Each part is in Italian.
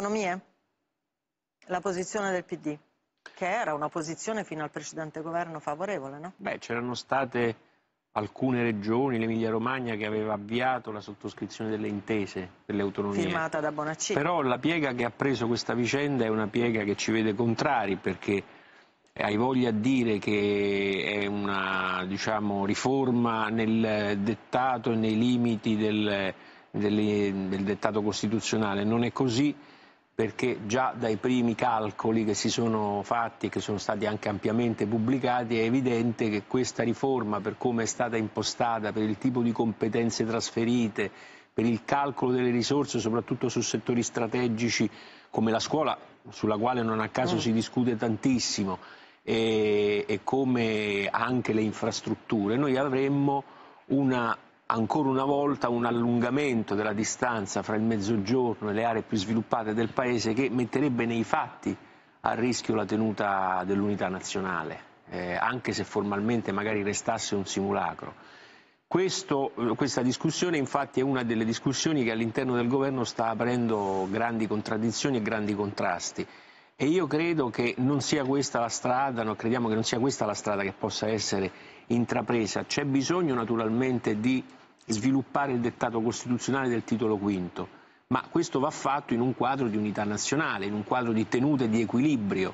autonomie? La posizione del PD, che era una posizione fino al precedente governo favorevole, no? Beh, c'erano state alcune regioni, l'Emilia-Romagna, che aveva avviato la sottoscrizione delle intese per le autonomie. Firmata da Bonaccini. Però la piega che ha preso questa vicenda è una piega che ci vede contrari, perché hai voglia a dire che è una, diciamo, riforma nel dettato e nei limiti del dettato costituzionale. Non è così, perché già dai primi calcoli che si sono fatti e che sono stati anche ampiamente pubblicati è evidente che questa riforma, per come è stata impostata, per il tipo di competenze trasferite, per il calcolo delle risorse, soprattutto su settori strategici come la scuola, sulla quale non a caso si discute tantissimo, e come anche le infrastrutture, noi avremmo ancora una volta un allungamento della distanza fra il Mezzogiorno e le aree più sviluppate del Paese, che metterebbe nei fatti a rischio la tenuta dell'unità nazionale, anche se formalmente magari restasse un simulacro. Questa discussione infatti è una delle discussioni che all'interno del governo sta aprendo grandi contraddizioni e grandi contrasti, e io credo che non sia questa la strada, no, crediamo che non sia questa la strada che possa essere intrapresa. C'è bisogno naturalmente di sviluppare il dettato costituzionale del titolo V, ma questo va fatto in un quadro di unità nazionale, in un quadro di tenuta e di equilibrio.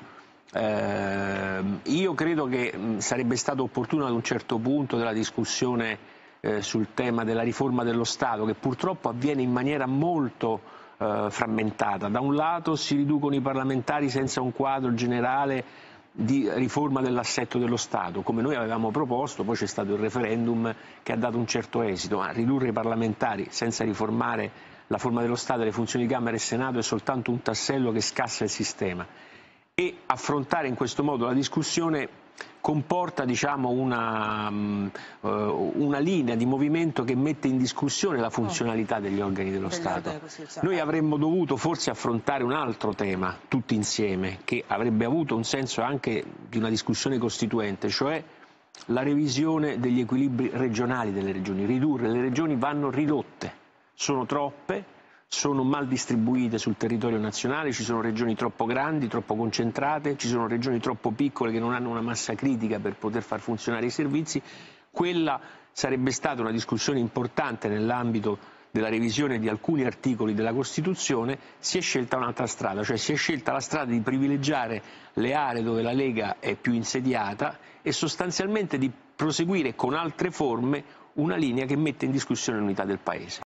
Io credo che sarebbe stato opportuno ad un certo punto della discussione sul tema della riforma dello Stato, che purtroppo avviene in maniera molto frammentata. Da un lato si riducono i parlamentari senza un quadro generale di riforma dell'assetto dello Stato, come noi avevamo proposto, poi c'è stato il referendum che ha dato un certo esito, ma ridurre i parlamentari senza riformare la forma dello Stato e le funzioni di Camera e Senato è soltanto un tassello che scassa il sistema, e affrontare in questo modo la discussione comporta, diciamo, una linea di movimento che mette in discussione la funzionalità degli organi dello Stato. Noi avremmo dovuto forse affrontare un altro tema tutti insieme, che avrebbe avuto un senso anche di una discussione costituente, cioè la revisione degli equilibri regionali delle regioni. Le regioni vanno ridotte, sono troppe, sono mal distribuite sul territorio nazionale, ci sono regioni troppo grandi, troppo concentrate, ci sono regioni troppo piccole che non hanno una massa critica per poter far funzionare i servizi. Quella sarebbe stata una discussione importante nell'ambito della revisione di alcuni articoli della Costituzione. Si è scelta un'altra strada, cioè si è scelta la strada di privilegiare le aree dove la Lega è più insediata e sostanzialmente di proseguire con altre forme una linea che mette in discussione l'unità del Paese.